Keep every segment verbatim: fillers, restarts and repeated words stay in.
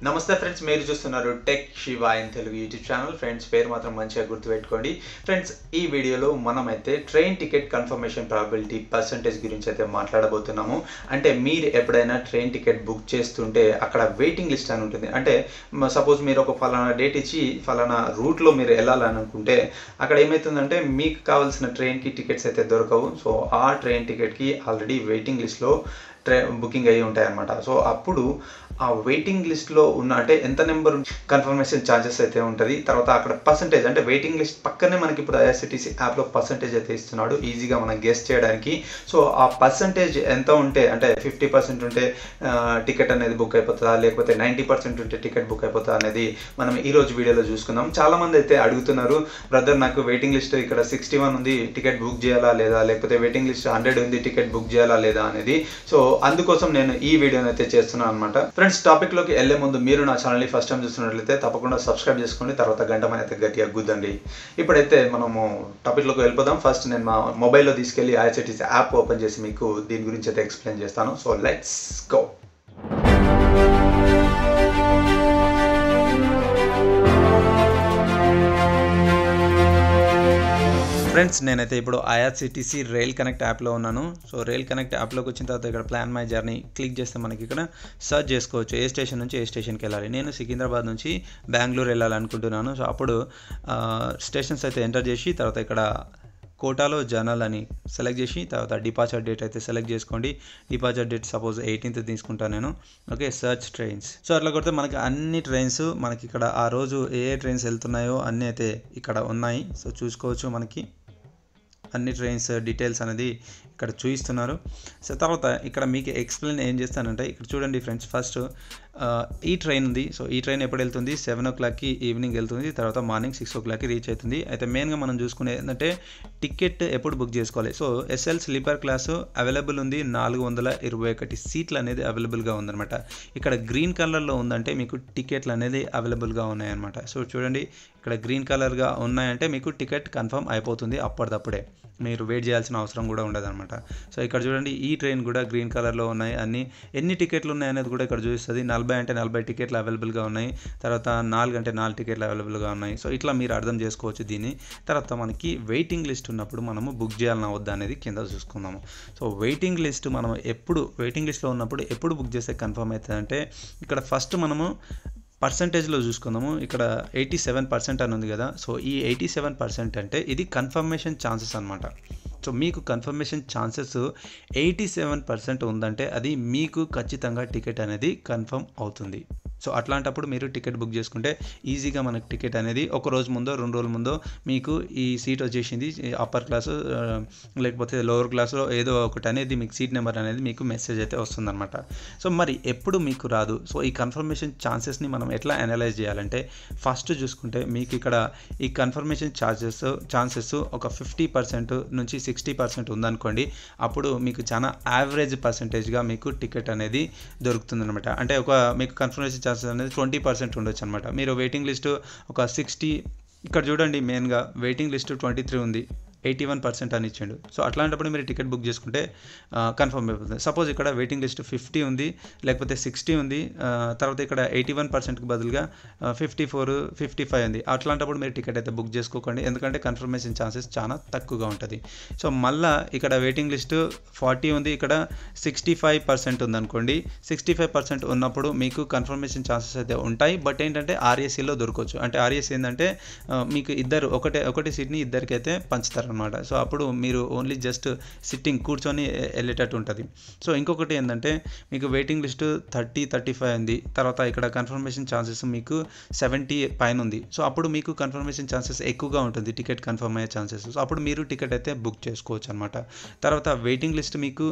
నమస్తే ఫ్రెండ్స్, మీరు చూస్తున్నారు tech Shiva in Telugu YouTube channel. Friends, పేరు మాత్రం మంచిగా గుర్తుపెట్టుకోండి. ఫ్రెండ్స్, ఈ వీడియోలో మనమైతే train ticket confirmation probability percentage గురించి అయితే మాట్లాడబోతున్నాము. అంటే మీరు ఎప్పుడైనా ట్రైన్ టికెట్ బుక్ చేస్తుంటే అక్కడ వెయిటింగ్ లిస్ట్ అని ఉంటుంది. అంటే సపోజ్ మీరు ఒక ఫలానా డేట్ ఇచ్చి ఫలానా రూట్లో మీరు వెళ్ళాలని అనుకుంటే అక్కడ ఏమవుతుందంటే మీకు కావాల్సిన ట్రైన్కి టికెట్స్ అయితే దొరకవు. సో ఆ ట్రైన్ టికెట్కి ఆల్రెడీ వెయిటింగ్ లిస్ట్లో ట్రై బుకింగ్ అయ్యి ఉంటాయి అన్నమాట. సో అప్పుడు ఆ వెయిటింగ్ లిస్ట్లో ఉన్న అంటే ఎంత నెంబర్ కన్ఫర్మేషన్ ఛార్జెస్ అయితే ఉంటుంది. తర్వాత అక్కడ పర్సంటేజ్ అంటే వెయిటింగ్ లిస్ట్ పక్కనే మనకి ఇప్పుడు ఐఆర్సిటీసీ యాప్లో పర్సంటేజ్ అయితే ఇస్తున్నాడు ఈజీగా మనం గెస్ చేయడానికి. సో ఆ పర్సంటేజ్ ఎంత ఉంటే అంటే ఫిఫ్టీ పర్సెంట్ ఉంటే టికెట్ అనేది బుక్ అయిపోతుందా, లేకపోతే నైంటీ పర్సెంట్ ఉంటే టికెట్ బుక్ అయిపోతుందా అనేది మనం ఈరోజు వీడియోలో చూసుకుందాం. చాలామంది అయితే అడుగుతున్నారు, బ్రదర్ నాకు వెయిటింగ్ లిస్ట్ ఇక్కడ సిక్స్టీ వన్ ఉంది, టికెట్ బుక్ చేయాలా లేదా, లేకపోతే వెయిటింగ్ లిస్ట్ హండ్రెడ్ ఉంది, టికెట్ బుక్ చేయాలా లేదా అనేది. సో అందుకోసం నేను ఈ వీడియోని అయితే చేస్తున్నాను అనమాట. ఫ్రెండ్స్, టాపిక్ లోకి వెళ్లే ముందు మీరు నా ఛానల్ని ఫస్ట్ టైం చూస్తున్నట్లయితే తప్పకుండా సబ్స్క్రైబ్ చేసుకోండి, తర్వాత గంట మన అయితే గట్టిగా గుద్దండి. ఇప్పుడైతే మనము టాపిక్ లోకి వెళ్ళిపోదాం. ఫస్ట్ నేను మా మొబైల్లో తీసుకెళ్లి ఐఆర్సిటీసీ యాప్ ఓపెన్ చేసి మీకు దీని గురించి అయితే ఎక్స్ప్లెయిన్ చేస్తాను. So let's go. ఫ్రెండ్స్, నేనైతే ఇప్పుడు ఐఆర్సిటీసీ రైల్ కనెక్ట్ యాప్లో ఉన్నాను. సో రైల్ కనెక్ట్ యాప్లోకి వచ్చిన తర్వాత ఇక్కడ ప్లాన్ మై జర్నీ క్లిక్ చేస్తే మనకి ఇక్కడ సర్చ్ చేసుకోవచ్చు ఏ స్టేషన్ నుంచి ఏ స్టేషన్కి వెళ్ళాలి. నేను సికింద్రాబాద్ నుంచి బెంగళూరు వెళ్ళాలనుకుంటున్నాను. సో అప్పుడు స్టేషన్స్ అయితే ఎంటర్ చేసి తర్వాత ఇక్కడ కోటాలో జర్నల్ అని సెలెక్ట్ చేసి తర్వాత డిపార్చర్ డేట్ అయితే సెలెక్ట్ చేసుకోండి. డిపార్చర్ డేట్ సపోజ్ ఎయిటీన్త్ తీసుకుంటాను నేను. Okay, search trains. సో అట్లా కొడితే మనకి అన్ని ట్రైన్స్ మనకి ఇక్కడ ఆ రోజు ఏ ఏ ట్రైన్స్ వెళ్తున్నాయో అన్నీ అయితే ఇక్కడ ఉన్నాయి. సో చూసుకోవచ్చు, మనకి అన్ని ట్రైన్స్ డీటెయిల్స్ అనేది ఇక్కడ చూపిస్తున్నారు. సో తర్వాత ఇక్కడ మీకు ఎక్స్ప్లెయిన్ ఏం చేస్తానంటే ఇక్కడ చూడండి ఫ్రెండ్స్, ఫస్ట్ ఈ ట్రైన్ ఉంది. సో ఈ ట్రైన్ ఎప్పుడు వెళ్తుంది, సెవెన్ ఓ క్లాక్కి ఈవినింగ్ వెళ్తుంది, తర్వాత మార్నింగ్ సిక్స్ ఓ క్లాక్కి రీచ్ అవుతుంది. అయితే మెయిన్గా మనం చూసుకునే ఏంటంటే టికెట్ ఎప్పుడు బుక్ చేసుకోవాలి. So SL sleeper class available ఉంది, నాలుగు వందల ఇరవై ఒకటి సీట్లు అనేది అవైలబుల్గా ఉందన్నమాట. ఇక్కడ గ్రీన్ కలర్లో ఉందంటే మీకు టికెట్లు అనేది అవైలబుల్గా ఉన్నాయన్నమాట. సో చూడండి, ఇక్కడ గ్రీన్ కలర్గా ఉన్నాయంటే మీకు టికెట్ కన్ఫర్మ్ అయిపోతుంది అప్పటిదప్పుడే, మీరు వెయిట్ చేయాల్సిన అవసరం కూడా ఉండదు అనమాట. సో ఇక్కడ చూడండి, ఈ ట్రైన్ కూడా గ్రీన్ కలర్లో ఉన్నాయి. అన్ని ఎన్ని టికెట్లు ఉన్నాయి అనేది కూడా ఇక్కడ చూపిస్తుంది. నలభై అంటే నలభై టికెట్లు అవైలబుల్గా ఉన్నాయి, తర్వాత నాలుగు అంటే నాలుగు టికెట్లు అవైలబుల్గా ఉన్నాయి. సో ఇట్లా మీరు అర్థం చేసుకోవచ్చు దీన్ని. తర్వాత మనకి వెయిటింగ్ లిస్ట్ ఉన్నప్పుడు మనము బుక్ చేయాలన్నా వద్దా అనేది కింద చూసుకుందాము. సో వెయిటింగ్ లిస్ట్ మనం ఎప్పుడు వెయిటింగ్ లిస్ట్లో ఉన్నప్పుడు ఎప్పుడు బుక్ చేస్తే కన్ఫర్మ్ అవుతుందంటే ఇక్కడ ఫస్ట్ మనము పర్సంటేజ్లో చూసుకుందాము. ఇక్కడ ఎయిటీ సెవెన్ పర్సెంట్ అని ఉంది కదా. సో ఈ ఎయిటీ సెవెన్ పర్సెంట్ అంటే ఇది కన్ఫర్మేషన్ ఛాన్సెస్ అనమాట. సో మీకు confirmation chances eighty seven percent ఉందంటే అది మీకు ఖచ్చితంగా టికెట్ అనేది కన్ఫర్మ్ అవుతుంది. సో అట్లాంటప్పుడు మీరు టికెట్ బుక్ చేసుకుంటే ఈజీగా మనకు టికెట్ అనేది ఒక రోజు ముందో రెండు రోజుల ముందో మీకు ఈ సీట్ వచ్చేసింది, అప్పర్ క్లాసు లేకపోతే లోవర్ క్లాస్లో ఏదో ఒకటి అనేది మీకు సీట్ నెంబర్ అనేది మీకు మెసేజ్ అయితే వస్తుందన్నమాట. సో మరి ఎప్పుడు మీకు రాదు. సో ఈ కన్ఫర్మేషన్ ఛాన్సెస్ని మనం ఎట్లా అనలైజ్ చేయాలంటే ఫస్ట్ చూసుకుంటే మీకు ఇక్కడ ఈ కన్ఫర్మేషన్ ఛార్జెస్ ఛాన్సెస్ ఒక ఫిఫ్టీ పర్సెంట్ నుంచి సిక్స్టీ పర్సెంట్ ఉందనుకోండి, అప్పుడు మీకు చాలా యావరేజ్ పర్సెంటేజ్గా మీకు టికెట్ అనేది దొరుకుతుందన్నమాట. అంటే ఒక మీకు కన్ఫర్మేషన్ అనేది ట్వంటీ పర్సెంట్ ఉండొచ్చు అనమాట. మీరు వెయిటింగ్ లిస్ట్ ఒక సిక్స్టీ, ఇక్కడ చూడండి మెయిన్గా వెయిటింగ్ లిస్ట్ ట్వంటీ త్రీ ఉంది, ఎయిటీ వన్ పర్సెంట్ అని ఇచ్చిండు. సో అట్లాంటప్పుడు మీరు టికెట్ బుక్ చేసుకుంటే కన్ఫర్మ్ అయిపోతుంది. సపోజ్ ఇక్కడ వెయిటింగ్ లిస్ట్ ఫిఫ్టీ ఉంది, లేకపోతే సిక్స్టీ ఉంది, తర్వాత ఇక్కడ ఎయిటీ వన్ పర్సెంట్కి బదులుగా ఫిఫ్టీ ఫోర్ ఫిఫ్టీ ఫైవ్ ఉంది. అట్లాంటప్పుడు మీరు టికెట్ అయితే బుక్ చేసుకోకండి, ఎందుకంటే కన్ఫర్మేషన్ ఛాన్సెస్ చాలా తక్కువగా ఉంటుంది. సో మళ్ళీ ఇక్కడ వెయిటింగ్ లిస్ట్ ఫార్టీ ఉంది, ఇక్కడ సిక్స్టీ ఫైవ్ పర్సెంట్ ఉందనుకోండి. సిక్స్టీ ఫైవ్ పర్సెంట్ ఉన్నప్పుడు మీకు కన్ఫర్మేషన్ ఛాన్సెస్ అయితే ఉంటాయి. బట్ ఏంటంటే ఆర్ఏసీలో దొరకవచ్చు. అంటే ఆర్ఏసీ ఏంటంటే మీకు ఇద్దరు ఒకటే ఒకటి సీట్ని ఇద్దరికైతే పంచుతారు అనమాట. సో అప్పుడు మీరు ఓన్లీ జస్ట్ సిట్టింగ్ కూర్చొని వెళ్ళేటట్టు ఉంటుంది. సో ఇంకొకటి ఏంటంటే మీకు waiting list thirty thirty five ఉంది, తర్వాత ఇక్కడ కన్ఫర్మేషన్ ఛాన్సెస్ మీకు సెవెంటీ పైన ఉంది. సో అప్పుడు మీకు కన్ఫర్మేషన్ ఛాన్సెస్ ఎక్కువగా ఉంటుంది, టికెట్ కన్ఫర్మ్ అయ్యే ఛాన్సెస్. సో అప్పుడు మీరు టికెట్ అయితే బుక్ చేసుకోవచ్చు అనమాట. తర్వాత వెయిటింగ్ లిస్ట్ మీకు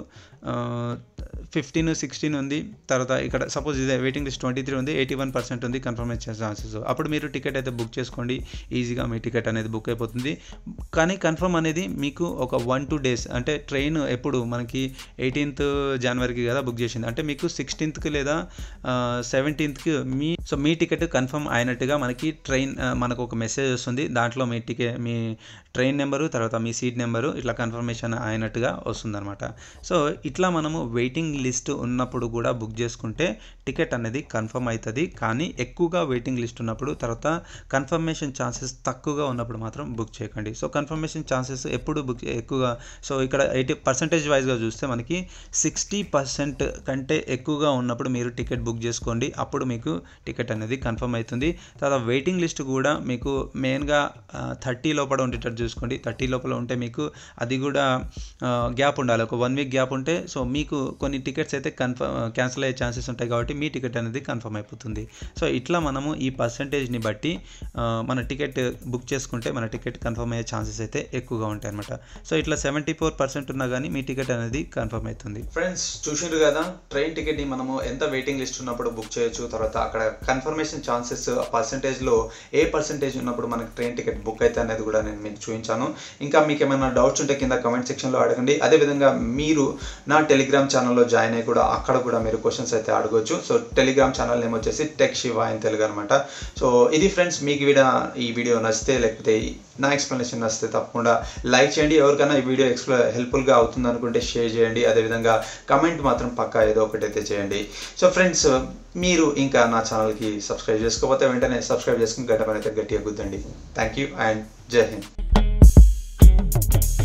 ఫిఫ్టీన్ సిక్స్టీన్ ఉంది, తర్వాత ఇక్కడ సపోజ్ ఇదే వెయిటింగ్ లిస్ట్ ట్వంటీ త్రీ ఉంది, ఎయిటీ వన్ పర్సెంట్ ఉంది కన్ఫర్మేషన్ ఛాన్సెస్. అప్పుడు మీరు టికెట్ అయితే బుక్ చేసుకోండి, ఈజీగా మీ టికెట్ అనేది బుక్ అయిపోతుంది. కానీ కన్ఫర్మ్ కన్ఫర్మ్ అనేది మీకు ఒక వన్ టూ డేస్ అంటే ట్రైన్ ఎప్పుడు మనకి ఎయిటీన్త్ జనవరికి కదా బుక్ చేసింది అంటే మీకు సిక్స్టీన్త్కి లేదా సెవెంటీన్త్కి మీ సో మీ టికెట్ కన్ఫర్మ్ అయినట్టుగా మనకి ట్రైన్ మనకు ఒక మెసేజ్ వస్తుంది. దాంట్లో మీ టికెట్ మీ ట్రైన్ నెంబరు తర్వాత మీ సీట్ నెంబరు ఇట్లా కన్ఫర్మేషన్ అయినట్టుగా వస్తుందన్నమాట. సో ఇట్లా మనము వెయిటింగ్ లిస్ట్ ఉన్నప్పుడు కూడా బుక్ చేసుకుంటే టికెట్ అనేది కన్ఫర్మ్ అవుతుంది. కానీ ఎక్కువగా వెయిటింగ్ లిస్ట్ ఉన్నప్పుడు తర్వాత కన్ఫర్మేషన్ ఛాన్సెస్ తక్కువగా ఉన్నప్పుడు మాత్రం బుక్ చేయకండి. సో కన్ఫర్మేషన్ ఛాన్సెస్ ఎప్పుడు బుక్ ఎక్కువగా సో ఇక్కడ ఎయిటీ పర్సెంటేజ్ వైజ్గా చూస్తే మనకి సిక్స్టీ పర్సెంట్ కంటే ఎక్కువగా ఉన్నప్పుడు మీరు టికెట్ బుక్ చేసుకోండి. అప్పుడు మీకు టికెట్ అనేది కన్ఫర్మ్ అవుతుంది. తర్వాత వెయిటింగ్ లిస్ట్ కూడా మీకు మెయిన్గా థర్టీ లోపల ఉండేటట్టు చూసుకోండి. థర్టీ లోపల ఉంటే మీకు అది కూడా గ్యాప్ ఉండాలి, ఒక వన్ వీక్ గ్యాప్ ఉంటే సో మీకు కొన్ని టికెట్స్ అయితే కన్ఫర్మ్ క్యాన్సిల్ అయ్యే ఛాన్సెస్ ఉంటాయి కాబట్టి మీ టికెట్ అనేది కన్ఫర్మ్ అయిపోతుంది. సో ఇట్లా మనము ఈ పర్సెంటేజ్ని బట్టి మన టికెట్ బుక్ చేసుకుంటే మన టికెట్ కన్ఫర్మ్ అయ్యే ఛాన్సెస్ అయితే ఎక్కువగా ఉంటాయి అనమాట. సో ఇట్లా సెవెంటీ ఫోర్ పర్సెంట్ ఉన్నా కానీ మీ టికెట్ అనేది కన్ఫర్మ్ అవుతుంది. ఫ్రెండ్స్ చూసిండ్రు కదా ట్రైన్ టికెట్ని మనము ఎంత వెయిటింగ్ లిస్ట్ ఉన్నప్పుడు బుక్ చేయొచ్చు, తర్వాత అక్కడ కన్ఫర్మేషన్ ఛాన్సెస్ పర్సెంటేజ్లో ఏ పర్సెంటేజ్ ఉన్నప్పుడు మనకి ట్రైన్ టికెట్ బుక్ అయితే అనేది కూడా నేను మీకు చూపించాను. ఇంకా మీకు ఏమైనా డౌట్స్ ఉంటే కింద కమెంట్ సెక్షన్లో అడగండి. అదేవిధంగా మీరు నా టెలిగ్రామ్ ఛానల్లో జాయిన్ అయ్యి కూడా అక్కడ కూడా మీరు క్వశ్చన్స్ అయితే అడగవచ్చు. సో టెలిగ్రామ్ ఛానల్ నేమ్ వచ్చేసి టెక్ శివ ఇన్ తెలుగు అనమాట. సో ఇది ఫ్రెండ్స్, మీకు వీడియో ఈ వీడియో నచ్చితే లేకపోతే నా ఎక్స్ప్లెనేషన్ నచ్చితే తప్పకుండా లైక్ చేయండి. ఎవరికైనా ఈ వీడియో ఎక్స్ప్లె హెల్ప్ఫుల్గా అవుతుంది అనుకుంటే షేర్ చేయండి. అదేవిధంగా కమెంట్ మాత్రం పక్కా ఏదో ఒకటి అయితే చేయండి. సో ఫ్రెండ్స్, మీరు ఇంకా నా ఛానల్కి సబ్స్క్రైబ్ చేసుకోకపోతే వెంటనే సబ్స్క్రైబ్ చేసుకుని గంట పని అయితే గట్టిగా గుద్దండి. థ్యాంక్ యూ అండ్ జై హింద్.